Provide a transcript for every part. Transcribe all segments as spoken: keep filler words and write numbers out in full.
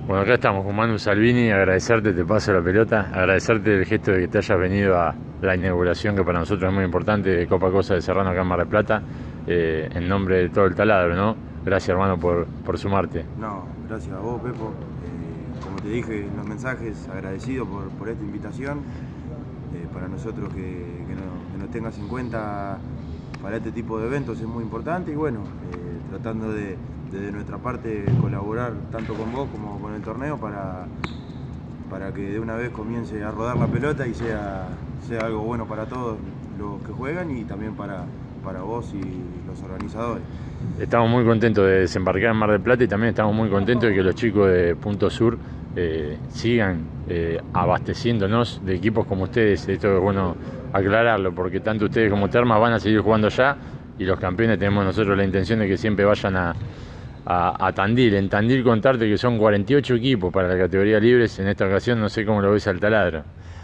Bueno, acá estamos con Manu Salvini, agradecerte, te paso la pelota, agradecerte el gesto de que te hayas venido a la inauguración, que para nosotros es muy importante, de Copa Cosa de Serrano acá en Mar del Plata, eh, en nombre de todo el taladro, ¿no? Gracias, hermano, por, por sumarte. No, gracias a vos, Pepo. Eh, como te dije en los mensajes, agradecido por, por esta invitación. Eh, para nosotros que, que, no, que nos tengas en cuenta para este tipo de eventos es muy importante y bueno, eh, tratando de, de nuestra parte colaborar tanto con vos como con el torneo para, para que de una vez comience a rodar la pelota y sea, sea algo bueno para todos los que juegan y también para, para vos y los organizadores. Estamos muy contentos de desembarcar en Mar del Plata y también estamos muy contentos de que los chicos de Punto Sur eh, sigan eh, abasteciéndonos de equipos como ustedes. Esto es bueno aclararlo, porque tanto ustedes como Termas van a seguir jugando allá y los campeones tenemos nosotros la intención de que siempre vayan a, a, a Tandil. En Tandil contarte que son cuarenta y ocho equipos para la categoría libres. En esta ocasión no sé cómo lo ves al taladro.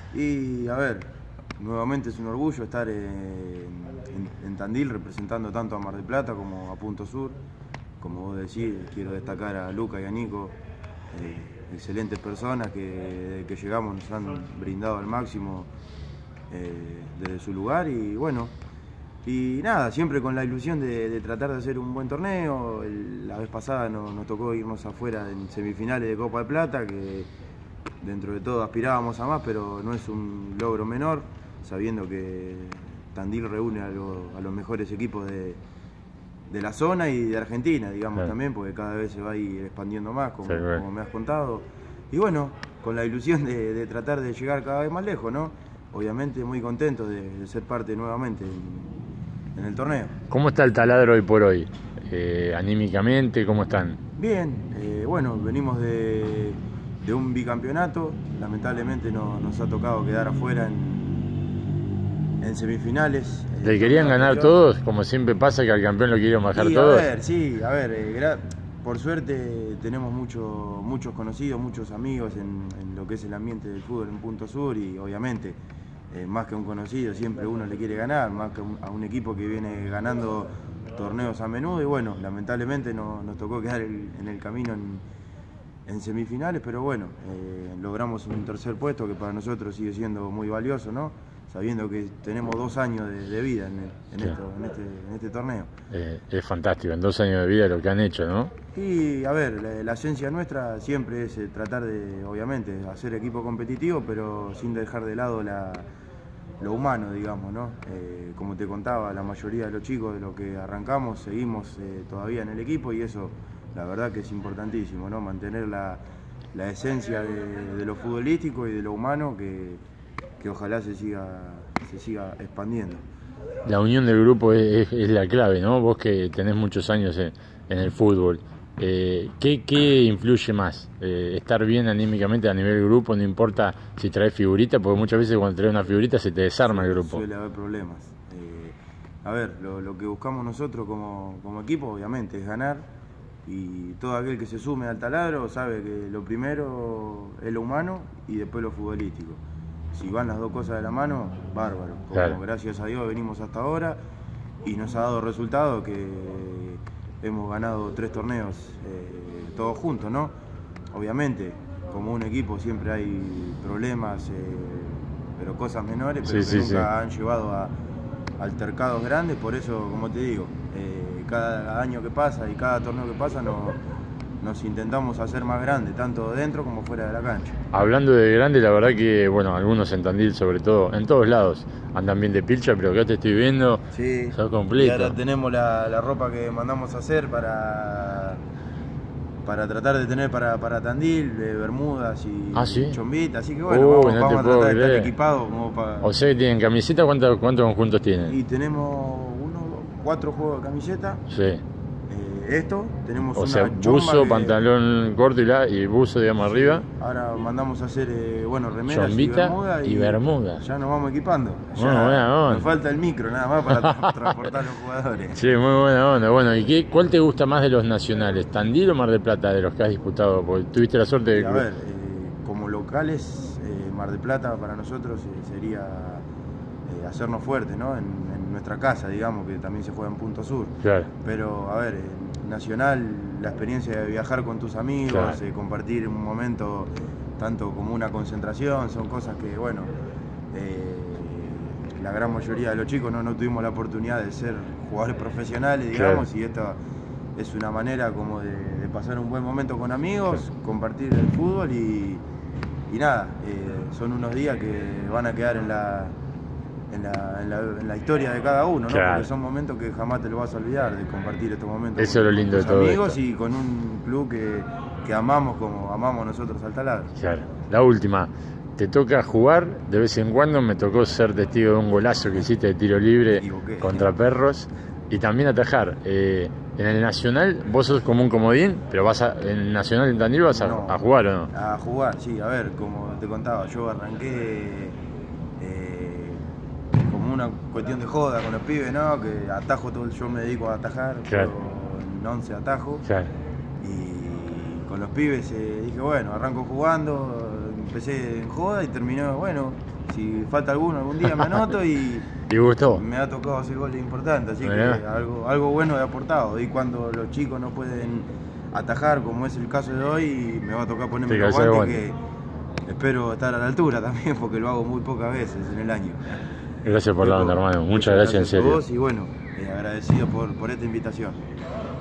Y a ver, nuevamente es un orgullo estar en, en, en Tandil representando tanto a Mar del Plata como a Punto Sur. Como vos decís, quiero destacar a Luca y a Nico, eh, excelentes personas que desde que llegamos nos han brindado al máximo eh, desde su lugar y bueno, y nada, siempre con la ilusión de, de tratar de hacer un buen torneo. El, la vez pasada nos, nos tocó irnos afuera en semifinales de Copa de Plata, que dentro de todo aspirábamos a más, pero no es un logro menor, sabiendo que Tandil reúne a, lo, a los mejores equipos de, de la zona y de Argentina, digamos, sí. También, porque cada vez se va a ir expandiendo más, como, sí, como me has contado. Y bueno, con la ilusión de, de tratar de llegar cada vez más lejos, ¿no? Obviamente muy contento de, de ser parte nuevamente en, en el torneo. ¿Cómo está el taladro hoy por hoy? Eh, anímicamente, ¿cómo están? Bien, eh, bueno, venimos de... de un bicampeonato, lamentablemente no, nos ha tocado quedar afuera en, en semifinales. ¿Le querían ganar todos? Como siempre pasa que al campeón lo quieren bajar sí, todos. A ver, sí, a ver, eh, por suerte tenemos mucho, muchos conocidos, muchos amigos en, en lo que es el ambiente del fútbol en Punto Sur y obviamente eh, más que un conocido siempre uno le quiere ganar, más que un, a un equipo que viene ganando torneos a menudo y bueno, lamentablemente no, nos tocó quedar el, en el camino en, en semifinales, pero bueno, eh, logramos un tercer puesto que para nosotros sigue siendo muy valioso, ¿no? Sabiendo que tenemos dos años de, de vida en, el, en, sí. esto, en, este, en este torneo. Eh, es fantástico, en dos años de vida lo que han hecho, ¿no? Y a ver, la, la esencia nuestra siempre es eh, tratar de, obviamente, hacer equipo competitivo, pero sin dejar de lado la, lo humano, digamos, ¿no? Eh, como te contaba, la mayoría de los chicos de los que arrancamos seguimos eh, todavía en el equipo y eso la verdad que es importantísimo, ¿no? Mantener la, la esencia de, de lo futbolístico y de lo humano que, que ojalá se siga, se siga expandiendo. La unión del grupo es, es, es la clave, ¿no? Vos que tenés muchos años en, en el fútbol, eh, ¿qué, ¿qué influye más? Eh, ¿Estar bien anímicamente a nivel grupo? No importa si traes figurita, porque muchas veces cuando traes una figurita se te desarma sí, el grupo. Suele haber problemas. Eh, a ver, lo, lo que buscamos nosotros como, como equipo, obviamente, es ganar. Y todo aquel que se sume al taladro sabe que lo primero es lo humano y después lo futbolístico. Si van las dos cosas de la mano, bárbaro. Como claro. Gracias a Dios venimos hasta ahora y nos ha dado resultado que hemos ganado tres torneos eh, todos juntos, ¿no? Obviamente, como un equipo siempre hay problemas, eh, pero cosas menores, pero sí, que sí, nunca sí. han llevado a altercados grandes, por eso, como te digo, eh, cada año que pasa y cada torneo que pasa nos, nos intentamos hacer más grandes, tanto dentro como fuera de la cancha. Hablando de grande, la verdad que, bueno, algunos en Tandil sobre todo, en todos lados, andan bien de pilcha, pero acá te estoy viendo, sí, sos completo. Y ahora tenemos la, la ropa que mandamos a hacer para... para tratar de tener para, para Tandil, de bermudas y ¿Ah, sí? chombitas, así que bueno, uh, vamos, no vamos a tratar creer. de estar equipados como para... O sea que tienen camiseta, ¿cuántos, cuántos conjuntos tienen? Y tenemos uno, cuatro juegos de camiseta. Sí. Eh, esto, tenemos o una sea, buzo, que... pantalón corto y, la, y buzo, digamos, sí. Arriba. Ahora mandamos a hacer, eh, bueno, remeras Chombita y bermuda. Y, y bermuda. Ya nos vamos equipando. Ya bueno, buena onda. Nos falta el micro nada más para transportar a los jugadores. Sí, muy buena onda. Bueno, ¿y qué, cuál te gusta más de los nacionales? ¿Tandil o Mar del Plata, de los que has disputado? Porque tuviste la suerte de... Y a ver, eh, como locales, eh, Mar del Plata para nosotros eh, sería eh, hacernos fuertes, ¿no? En, en nuestra casa, digamos, que también se juega en Punto Sur. Claro. Pero, a ver, eh, Nacional, la experiencia de viajar con tus amigos, claro. eh, compartir un momento tanto como una concentración, son cosas que, bueno, eh, la gran mayoría de los chicos no, no tuvimos la oportunidad de ser jugadores profesionales, digamos, claro. Y esta es una manera como de, de pasar un buen momento con amigos, claro. Compartir el fútbol y, y nada, eh, son unos días que van a quedar en la, en la, en la, en la historia de cada uno, ¿no? Claro. Porque son momentos que jamás te lo vas a olvidar, de compartir estos momentos Eso con es lo lindo tus de todo amigos esto. Y con un club que, que amamos como amamos nosotros al taladro. Claro. La última, te toca jugar de vez en cuando, me tocó ser testigo de un golazo que hiciste de tiro libre contra Perros y también atajar. Eh, en el Nacional vos sos como un comodín, pero vas a, en el Nacional en Tandil vas a, no, a jugar, ¿o no? A jugar, sí, a ver, como te contaba, yo arranqué eh, como una cuestión de joda con los pibes, ¿no? Que atajo todo, yo me dedico a atajar, claro. Yo en once atajo. Claro. Y con los pibes eh, dije, bueno, arranco jugando, empecé en joda y terminé, bueno, si falta alguno, algún día me anoto y... ¿Te gustó? Me ha tocado hacer goles importantes, así Mirá. que algo, algo bueno he aportado. Y cuando los chicos no pueden atajar, como es el caso de hoy, me va a tocar ponerme los guantes, que espero estar a la altura también, porque lo hago muy pocas veces en el año. Gracias por la onda, hermano. Muchas gracias, gracias en serio. A vos y bueno, eh, agradecido por, por esta invitación.